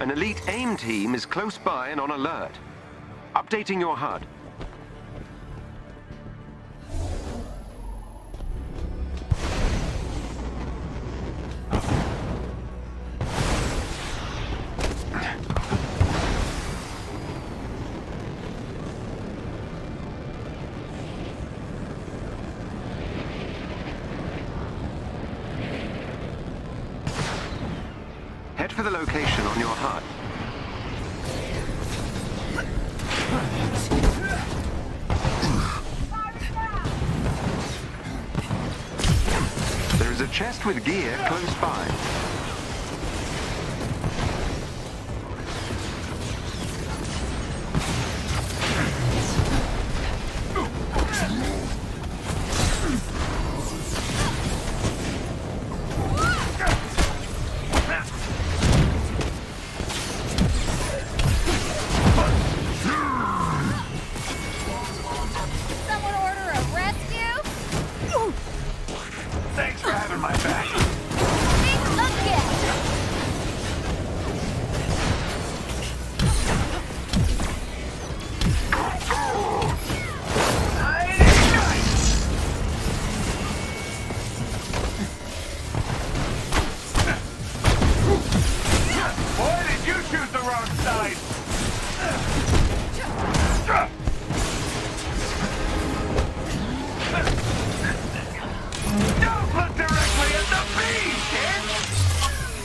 An elite AIM team is close by and on alert. Updating your HUD. Head for the location on your HUD. There is a chest with gear close by. Thanks for having my back. Boy, did you choose the wrong side! Don't look directly at the beam, kid!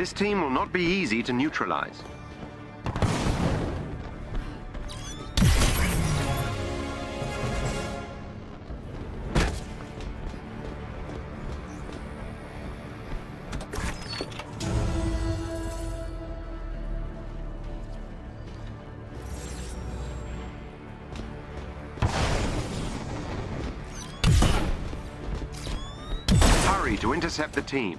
This team will not be easy to neutralize. Hurry to intercept the team.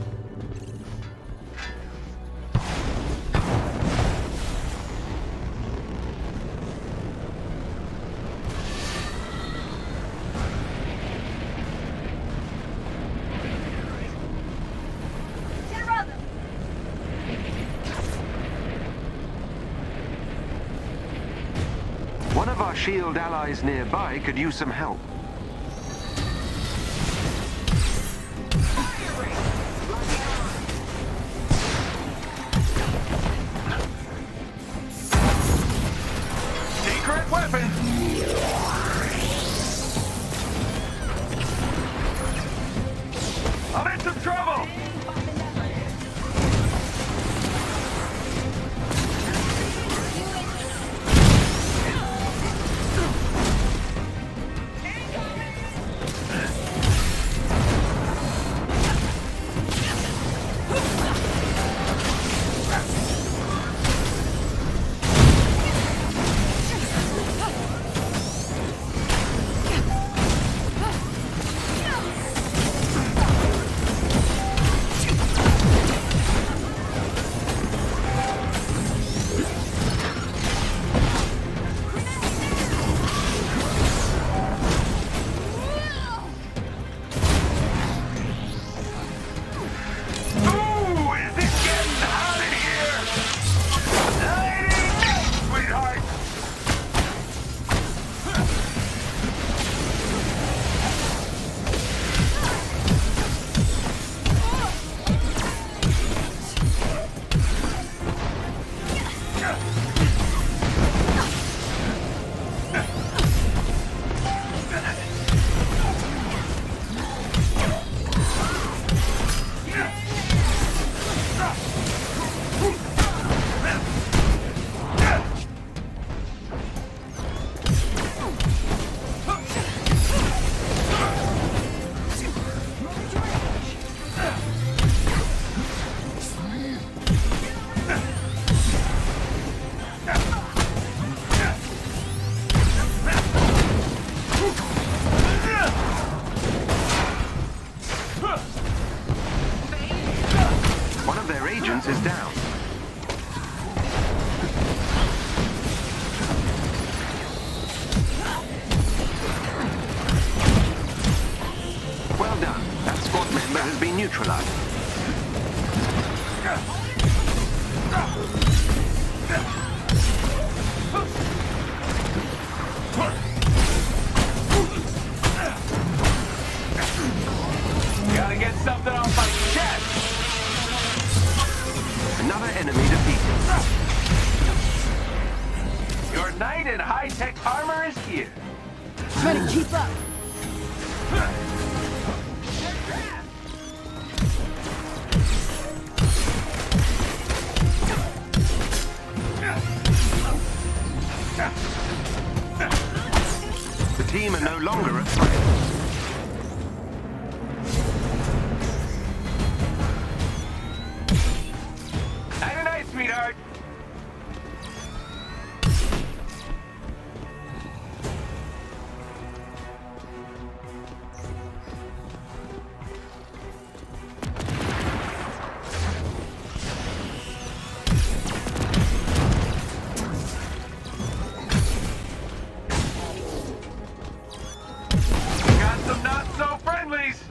One of our shield allies nearby could use some help. Secret weapon! I'm in some trouble! One of their agents is down. Well done. That squad member has been neutralized. Gotta get something off my chest! Another enemy defeated. Your knight in high-tech armor is here. Try to keep up. The team are no longer a threat. Night-night, sweetheart. Got some not-so-friendlies.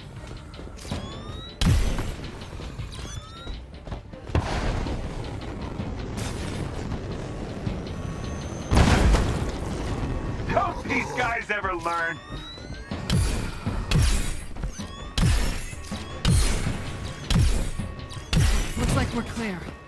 Don't these guys ever learn? Looks like we're clear.